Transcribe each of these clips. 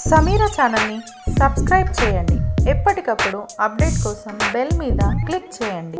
సమీరా ఛానల్ని సబ్స్క్రైబ్ చేయండి. ఎప్పటికప్పుడు అప్డేట్ కోసం బెల్ మీద క్లిక్ చేయండి.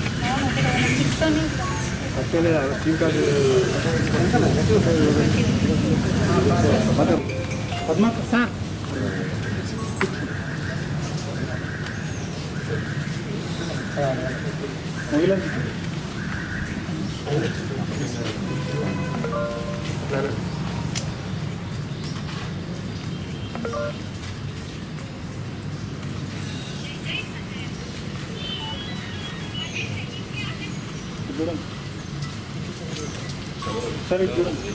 Actually, I think సార్ సరే చూడండి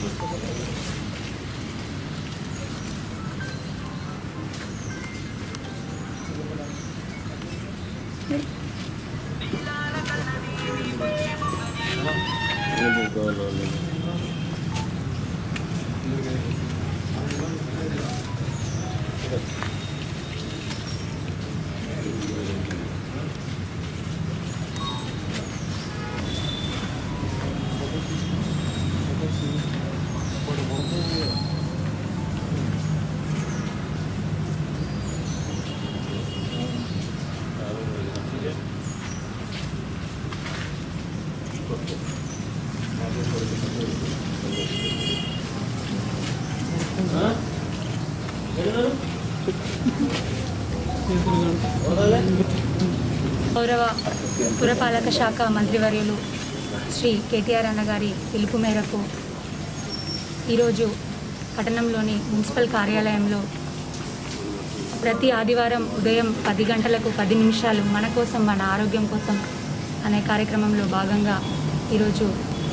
గౌరవ పురపాలక శాఖ మంత్రివర్యులు శ్రీ కేటీఆర్ అన్న గారి పిలుపు మేరకు ఈరోజు పట్టణంలోని మున్సిపల్ కార్యాలయంలో ప్రతి ఆదివారం ఉదయం 10 గంటలకు 10 నిమిషాలు మన కోసం మన ఆరోగ్యం కోసం అనే కార్యక్రమంలో భాగంగా ఈరోజు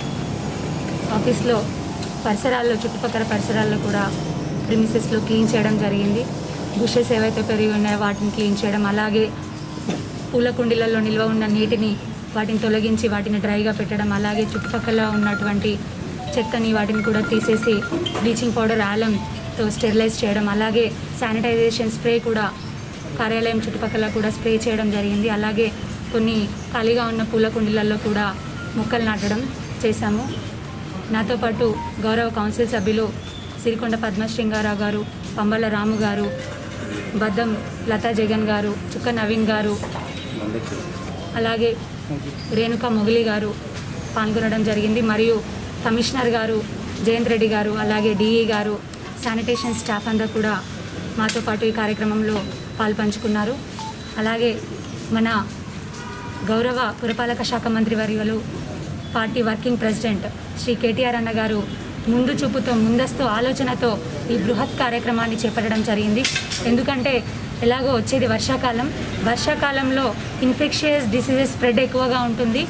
ఆఫీస్లో పరిసరాల్లో చుట్టుపక్కల పరిసరాల్లో కూడా ప్రిమిసెస్లో క్లీన్ చేయడం జరిగింది. బుషెస్ ఏవైతే పెరిగి ఉన్నాయో వాటిని క్లీన్ చేయడం, అలాగే పూల కుండీలలో నిల్వ ఉన్న నీటిని వాటిని తొలగించి వాటిని డ్రైగా పెట్టడం, అలాగే చుట్టుపక్కల ఉన్నటువంటి చెత్తని వాటిని కూడా తీసేసి బ్లీచింగ్ పౌడర్ ఆలంతో స్టెరిలైజ్ చేయడం, అలాగే శానిటైజేషన్ స్ప్రే కూడా కార్యాలయం చుట్టుపక్కల కూడా స్ప్రే చేయడం జరిగింది. అలాగే కొన్ని ఖాళీగా ఉన్న పూల కుండీలలో కూడా మొక్కలు నాటడం చేశాము. నాతో పాటు గౌరవ కౌన్సిల్ సభ్యులు సిరికొండ పద్మశ్రీంగారావు గారు, పంబల రాము గారు, బద్దం లతా జగన్ గారు, చుక్క నవీన్ గారు, అలాగే రేణుకా మొగలి గారు పాల్గొనడం జరిగింది. మరియు కమిషనర్ గారు జయంత్ రెడ్డి గారు, అలాగే డిఈ గారు, శానిటేషన్ స్టాఫ్ అందరూ కూడా మాతో పాటు ఈ కార్యక్రమంలో పాల్పంచుకున్నారు. అలాగే మన గౌరవ పురపాలక శాఖ మంత్రి వర్యులు party working president Shri KTR అన్న గారు ముందు చూపుతో ముందస్తు ఆలోచనతో ఈ బృహత్ కార్యక్రమాన్ని చేపట్టడం జరిగింది. ఎందుకంటే ఎలాగో వచ్చేది వర్షాకాలంలో ఇన్ఫెక్షియస్ డిసీజెస్ స్ప్రెడ్ ఎక్కువగా ఉంటుంది.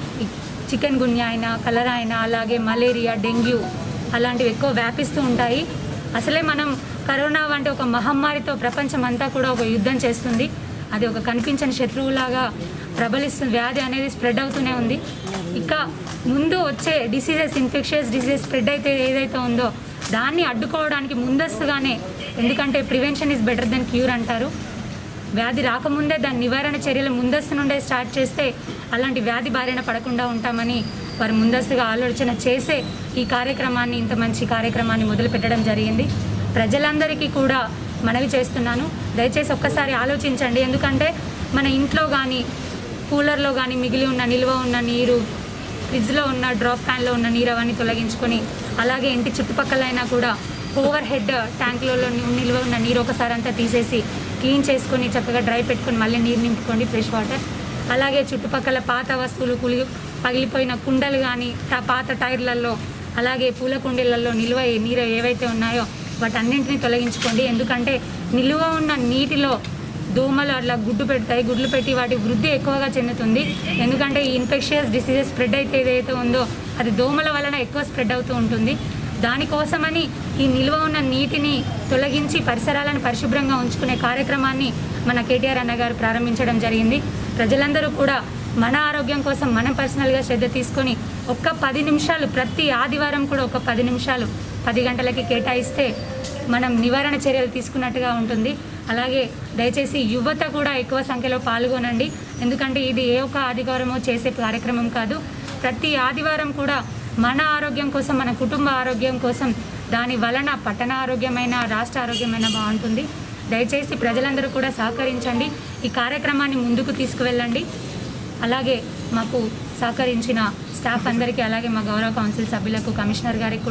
చికెన్ గున్యా అయినా, కలరా అయినా, అలాగే మలేరియా, డెంగ్యూ అలాంటివి ఎక్కువ వ్యాపిస్తూ ఉంటాయి. అసలే మనం కరోనా వంటి ఒక మహమ్మారితో ప్రపంచం అంతా కూడా ఒక యుద్ధం చేస్తుంది. అది ఒక కనిపించని శత్రువులాగా ప్రబలిస్తుంది. వ్యాధి అనేది స్ప్రెడ్ అవుతూనే ఉంది. ఇక ముందు వచ్చే డిసీజెస్, ఇన్ఫెక్షియస్ డిసీజెస్ స్ప్రెడ్ అయితే ఏదైతే ఉందో దాన్ని అడ్డుకోవడానికి ముందస్తుగానే, ఎందుకంటే prevention is better than cure అంటారు. వ్యాధి రాకముందే దాని నివారణ చర్యలు ముందస్తు నుండే స్టార్ట్ చేస్తే అలాంటి వ్యాధి బారిన పడకుండా ఉంటామని వారు ముందస్తుగా ఆలోచన చేసే ఈ కార్యక్రమాన్ని, ఇంత మంచి కార్యక్రమాన్ని మొదలుపెట్టడం జరిగింది. ప్రజలందరికీ కూడా మనవి చేస్తున్నాను, దయచేసి ఒక్కసారి ఆలోచించండి. ఎందుకంటే మన ఇంట్లో కానీ కూలర్లో కానీ మిగిలి ఉన్న నిల్వ ఉన్న నీరు, ఫ్రిడ్జ్లో ఉన్న డ్రాప్ ఫ్యాన్లో ఉన్న నీరు అవన్నీ తొలగించుకొని, అలాగే ఇంటి చుట్టుపక్కలైనా కూడా ఓవర్ హెడ్ ట్యాంకులలో నిల్వ ఉన్న నీరు ఒకసారి అంతా తీసేసి క్లీన్ చేసుకొని చక్కగా డ్రై పెట్టుకొని మళ్ళీ నీరు నింపుకోండి, ఫ్రెష్ వాటర్. అలాగే చుట్టుపక్కల పాత వస్తువులు, పగిలిపోయిన కుండలు కానీ, పాత టైర్లలో, అలాగే పూల కుండీలలో నిల్వ నీరు ఏవైతే ఉన్నాయో వాటన్నింటినీ తొలగించుకోండి. ఎందుకంటే నిల్వ ఉన్న నీటిలో దోమలు అట్లా గుడ్లు పెట్టి వాటి వృద్ధి ఎక్కువగా చెందుతుంది. ఎందుకంటే ఈ ఇన్ఫెక్షియస్ డిసీజెస్ స్ప్రెడ్ అయితే ఏదైతే ఉందో అది దోమల వలన ఎక్కువ స్ప్రెడ్ అవుతూ ఉంటుంది. దానికోసమని ఈ నిల్వ ఉన్న నీటిని తొలగించి పరిసరాలను పరిశుభ్రంగా ఉంచుకునే కార్యక్రమాన్ని మన కేటీఆర్ అన్న గారు ప్రారంభించడం జరిగింది. ప్రజలందరూ కూడా మన ఆరోగ్యం కోసం మనం పర్సనల్గా శ్రద్ధ తీసుకొని ఒక్క 10 నిమిషాలు ప్రతి ఆదివారం కూడా ఒక 10 నిమిషాలు 10 గంటలకి కేటాయిస్తే మనం నివారణ చర్యలు తీసుకున్నట్టుగా ఉంటుంది. అలాగే దయచేసి యువత కూడా ఎక్కువ సంఖ్యలో పాల్గొనండి. ఎందుకంటే ఇది ఏ ఒక్క ఆదివారమో చేసే కార్యక్రమం కాదు. ప్రతి ఆదివారం కూడా మన ఆరోగ్యం కోసం, మన కుటుంబ ఆరోగ్యం కోసం, దాని వలన పట్టణ ఆరోగ్యమైన, రాష్ట్ర ఆరోగ్యమైన బాగుంటుంది. దయచేసి ప్రజలందరూ కూడా సహకరించండి, ఈ కార్యక్రమాన్ని ముందుకు తీసుకువెళ్ళండి. అలాగే మాకు సహకరించిన స్టాఫ్ అందరికీ, అలాగే మా గౌరవ కౌన్సిల్ సభ్యులకు, కమిషనర్ గారికి కూడా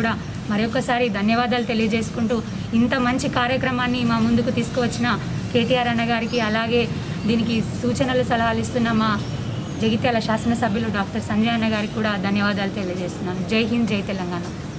మరొకసారి ధన్యవాదాలు తెలియజేసుకుంటూ ఇంత మంచి కార్యక్రమాన్ని మా ముందుకు తీసుకువచ్చిన కేటీఆర్ అన్న గారికి, అలాగే దీనికి సూచనలు సలహాలు ఇస్తున్న మా జగిత్యాల శాసనసభ్యులు డాక్టర్ సంజయ్ అన్న గారికి కూడా ధన్యవాదాలు తెలియజేస్తున్నాను. జై హింద్, జై తెలంగాణ.